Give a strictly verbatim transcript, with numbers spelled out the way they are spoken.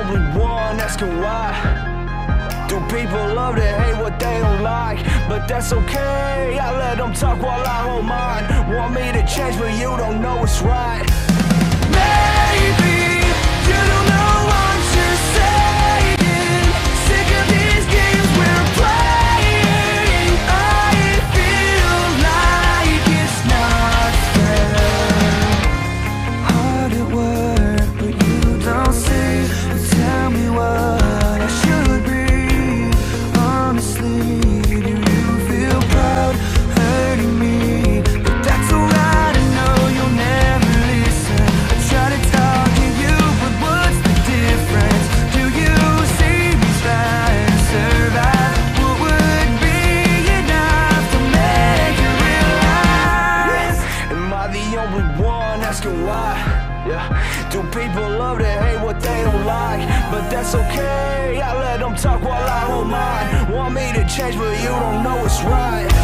only one asking why. Do people love to hate what they don't like? But that's okay, I let them talk while I hold mine. Want me to change but you don't know what's right. Maybe you don't know what you're saying. Sick of these games we're playing. I feel like it's not fair. Hard at work but you don't see. Tell me what I should be. Honestly, do you feel proud hurting me? But that's alright, I know you'll never listen. I try to talk to you, but what's the difference? Do you see me trying to survive? What would be enough to make you realize? Am I the only one asking why? Yeah. Do people love to hate what they don't like? But that's okay, I let them talk while I hold mine. Want me to change but you don't know what's right.